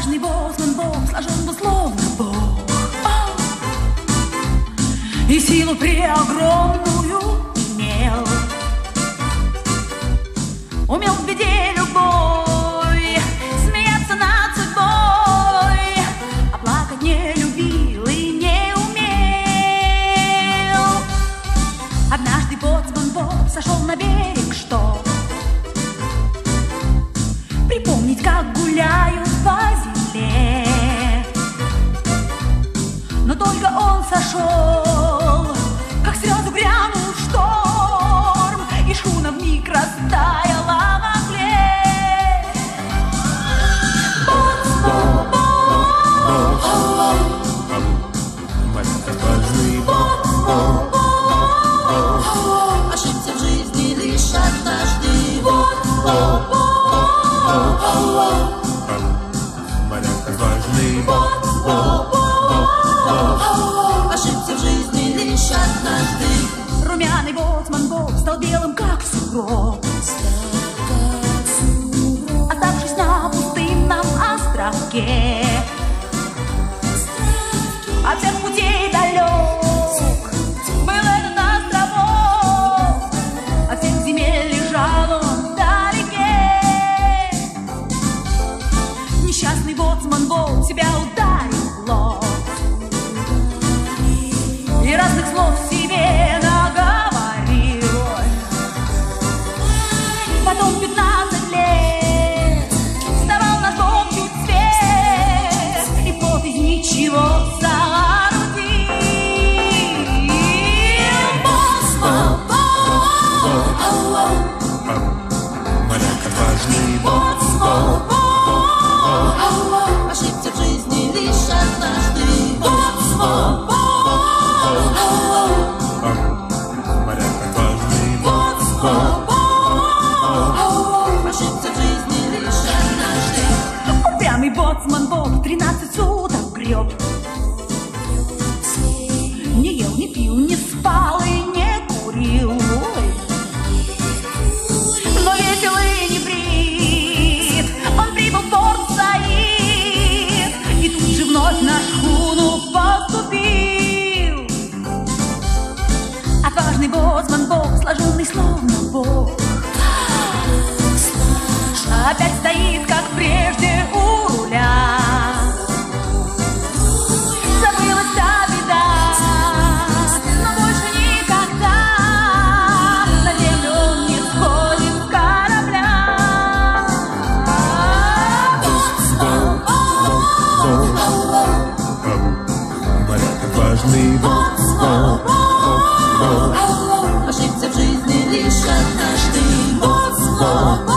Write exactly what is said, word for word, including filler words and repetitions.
Отважный боцман Бог сложен был словно Бог, и силу преогромную имел. Умел в беде любой смеяться над судьбой, а плакать не любил и не умел. Однажды боцман Бог сошел на берег, чтоб припомнить, как гуляют по земле. Но только он сошел, как сразу грянул шторм, и шхуна вмиг растаяла во мгле. Боцман Бог, отважный Бог, ошибся в жизни лишь однажды. моряк отважный Бог, Ошибся в жизни лишь однажды. румяный боцман Бог стал белым, как сугроб, оставшись на пустынном островке. От всех путей далек был этот островок, от всех земель лежал он вдалеке. Несчастный боцман Бог себя ударил в лоб и разных слов себе наговорил. Потом пятнадцать лет вставал на Бог чуть свет, и плод из ничего соорудил. Боцман Бог, моряк отважный Бог, ошибся в жизни лишь однажды. моряк отважный Бог, Ошибся в жизни лишь однажды. упрямый боцман Бог тринадцать суток греб, не ел, не пил, не спал и не курил. Но весел и не брит, он прибыл в порт Саид и тут же вновь на шхуну поступил. Отважный боцман Бог, сложенный словно Бог, опять стоит, как прежде, у руля. Забылась та беда, но больше никогда на землю он не сходит с корабля. моряк отважный Бог, Ошибся в жизни лишь однажды.